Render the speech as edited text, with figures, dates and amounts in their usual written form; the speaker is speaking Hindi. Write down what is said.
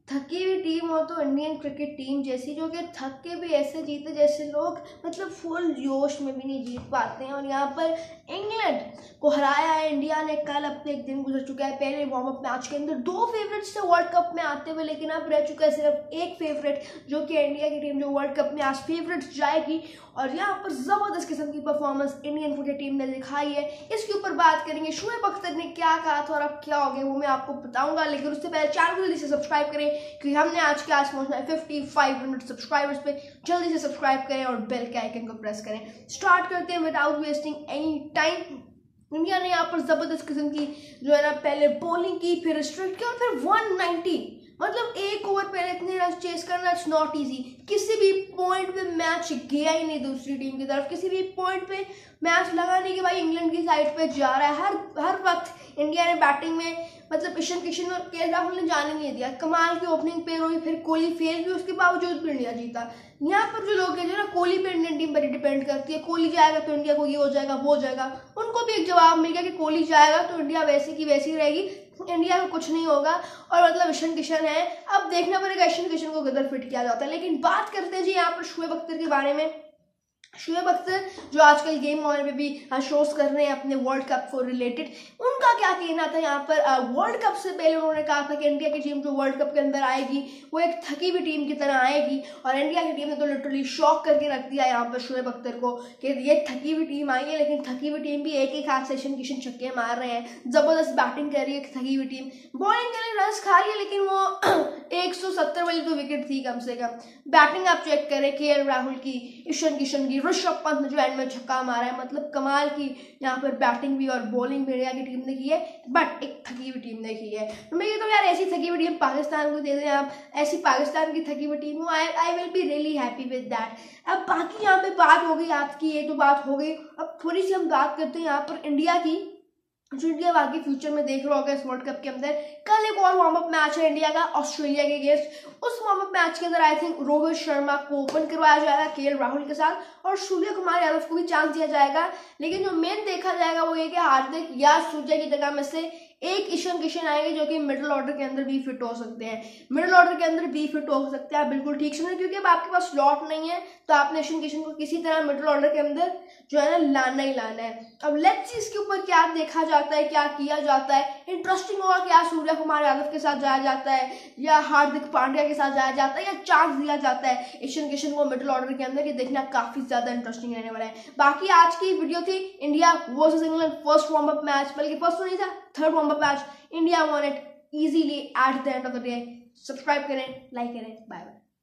थकी हुई टीम हो तो इंडियन क्रिकेट टीम जैसी, जो कि थक के भी ऐसे जीते जैसे लोग मतलब फुल जोश में भी नहीं जीत पाते हैं। और यहाँ पर इंग्लैंड को हराया है इंडिया ने। कल अपने एक दिन गुजर चुका है, पहले वार्म अप मैच के अंदर 2 फेवरेट्स थे वर्ल्ड कप में आते हुए, लेकिन अब रह चुका है सिर्फ एक फेवरेट, जो कि इंडिया की टीम जो वर्ल्ड कप में आज फेवरेट्स जाएगी। और यहाँ पर जबरदस्त किस्म की परफॉर्मेंस इंडियन क्रिकेट टीम ने दिखाई है। इसके ऊपर बात करेंगे, शोएब अख्तर ने क्या कहा था और अब क्या हो गया वो मैं आपको बताऊंगा, लेकिन उससे पहले चैनल को जल्दी से सब्सक्राइब करें, क्योंकि हमने आज के आज पहुंचना है 5500 सब्सक्राइबर्स पे। जल्दी से सब्सक्राइब करें और बेल के आइकन को प्रेस करें। स्टार्ट करते हैं without wasting any time. India ने यहाँ पर जबरदस्त किस्म की जो है ना पहले बॉलिंग की, फिर स्ट्राइक किया और फिर 190, मतलब एक ओवर पहले इतने रन चेस करना इट्स नॉट इजी। किसी भी पॉइंट पे मैच गया ही नहीं दूसरी टीम की तरफ, किसी भी पॉइंट पे मैच लगा नहीं कि भाई इंग्लैंड की साइड पे जा रहा है। हर वक्त इंडिया ने बैटिंग में मतलब ईशान किशन और के राहुल ने जाने नहीं दिया। कमाल की ओपनिंग पेयर हुई, फिर कोहली फेल भी, उसके बावजूद भी इंडिया जीता। यहाँ पर जो लोग हैं जो ना कोहली पे इंडियन टीम पर डिपेंड करती है, कोहली जाएगा तो इंडिया को ये हो जाएगा वो हो जाएगा, उनको भी एक जवाब मिल गया कि कोहली जाएगा तो इंडिया वैसी की वैसी रहेगी, इंडिया को कुछ नहीं होगा। और मतलब ईशान किशन है, अब देखना पड़ेगा ईशान किशन को किधर फिट किया जाता है। लेकिन बात करते हैं जी यहाँ पर शोएब अख्तर के बारे में। शोएब अख्तर जो आजकल गेम ऑन पे भी शोज कर रहे हैं अपने वर्ल्ड कप को रिलेटेड, उनका क्या कहना था यहाँ पर। वर्ल्ड कप से पहले उन्होंने कहा था कि इंडिया की टीम जो वर्ल्ड कप के अंदर आएगी वो एक थकी हुई टीम की तरह आएगी, और इंडिया की टीम ने तो लिटरली शॉक करके रख दिया यहाँ पर शोएब अख्तर को कि ये थकी हुई टीम आई है, लेकिन थकी हुई टीम भी एक हाथ से ईशान किशन छक्के मार रहे हैं, जबरदस्त बैटिंग कर रही है थकी हुई टीम। बॉलिंग के लिए रन्स खा लिया, लेकिन वो 170 वाली तो विकेट थी कम से कम। बैटिंग आप चेक करें, के राहुल की, ईशान किशन की, ऋषभ पंत ने जो एंड में छक्का मारा है, मतलब कमाल की यहाँ पर बैटिंग भी और बॉलिंग भी इंडिया की टीम ने की है, बट एक थकी हुई टीम ने की है। तो मैं ये तो यार ऐसी थकी हुई टीम पाकिस्तान को दे दें आप, ऐसी पाकिस्तान की थकी हुई टीम हो, I will be really happy with that. अब बाकी यहाँ पे बात हो गई आपकी, ये तो बात हो गई। अब थोड़ी सी हम बात करते हैं यहाँ पर इंडिया की, जो इंडिया बाकी फ्यूचर में देख रहा होगा इस वर्ल्ड कप के अंदर। कल एक और वार्म अप मैच है इंडिया का ऑस्ट्रेलिया के अगेंस्ट। उस वार्म अप मैच के अंदर आई थिंक रोहित शर्मा को ओपन करवाया जाएगा के राहुल के साथ, और सूर्य कुमार यादव को भी चांस दिया जाएगा। लेकिन जो मेन देखा जाएगा वो ये कि हार्दिक या सूर्य की जगह में से एक ईशान किशन आएंगे, जो कि मिडिल ऑर्डर के अंदर भी फिट हो सकते हैं। मिडिल ऑर्डर के अंदर भी फिट हो सकते हैं, बिल्कुल ठीक सुने, क्योंकि अब आपके पास स्लॉट नहीं है तो आपने ईशान किशन को किसी तरह मिडिल ऑर्डर के अंदर जो है ना लाना ही लाना है। अब लेट्स सी इसके ऊपर क्या देखा जाता है, क्या किया जाता है। इंटरेस्टिंग होगा क्या सूर्य कुमार यादव के साथ जाया जाता है या हार्दिक पांड्या के साथ जाया जाता है या चांस दिया जाता है ईशान किशन को मिडिल ऑर्डर के अंदर, ये देखना काफी ज्यादा इंटरेस्टिंग रहने वाला है। बाकी आज की वीडियो थी India versus England first warm up match, बल्कि फर्स्ट नहीं था, third warm up match. India won it easily at the end of the day. Subscribe करें, लाइक करें, बाय बाय।